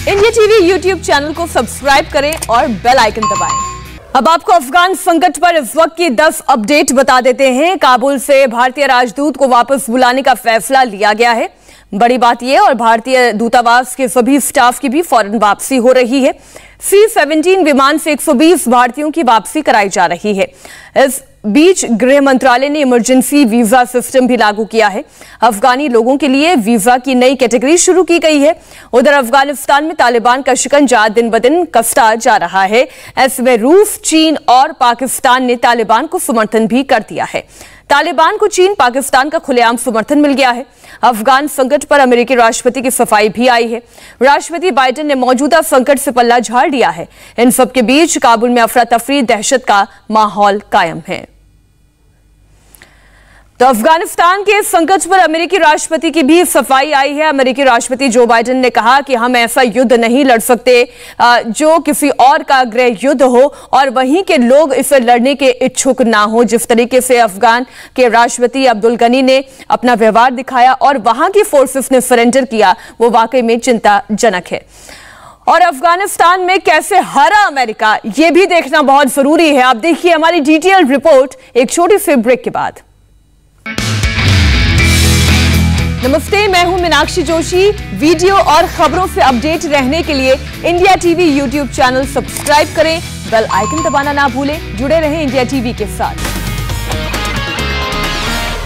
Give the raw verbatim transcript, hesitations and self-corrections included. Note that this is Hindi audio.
इंडिया टीवी यूट्यूब चैनल को सब्सक्राइब करें और बेल आइकन दबाएं। अब आपको अफगान संकट पर इस वक्त की दस अपडेट बता देते हैं। काबुल से भारतीय राजदूत को वापस बुलाने का फैसला लिया गया है। बड़ी बात यह, और भारतीय दूतावास के सभी स्टाफ की भी फौरन वापसी हो रही है। सी सेवनटीन विमान से एक सौ बीस भारतीयों की वापसी कराई जा रही है। इस बीच गृह मंत्रालय ने इमरजेंसी वीजा सिस्टम भी लागू किया है। अफगानी लोगों के लिए वीजा की नई कैटेगरी शुरू की गई है। उधर अफगानिस्तान में तालिबान का शिकंजा दिन ब दिन कसता जा रहा है। ऐसे में रूस, चीन और पाकिस्तान ने तालिबान को समर्थन भी कर दिया है। तालिबान को चीन, पाकिस्तान का खुलेआम समर्थन मिल गया है। अफगान संकट पर अमेरिकी राष्ट्रपति की सफाई भी आई है। राष्ट्रपति बाइडेन ने मौजूदा संकट से पल्ला झाड़ लिया है। इन सब के बीच काबुल में अफरा तफरी, दहशत का माहौल कायम है। तो अफगानिस्तान के संकट पर अमेरिकी राष्ट्रपति की भी सफाई आई है। अमेरिकी राष्ट्रपति जो बाइडेन ने कहा कि हम ऐसा युद्ध नहीं लड़ सकते जो किसी और का गृह युद्ध हो और वहीं के लोग इसे लड़ने के इच्छुक ना हो। जिस तरीके से अफगान के राष्ट्रपति अब्दुल गनी ने अपना व्यवहार दिखाया और वहां की फोर्सेस ने सरेंडर किया, वो वाकई में चिंताजनक है। और अफगानिस्तान में कैसे हारा अमेरिका, यह भी देखना बहुत जरूरी है। आप देखिए हमारी डिटेल रिपोर्ट एक छोटी सी ब्रेक के बाद। नमस्ते, मैं हूं मीनाक्षी जोशी। वीडियो और खबरों से अपडेट रहने के लिए India TV YouTube channel subscribe करें, बेल आइकन दबाना ना भूलें। जुड़े रहें इंडिया टीवी के साथ।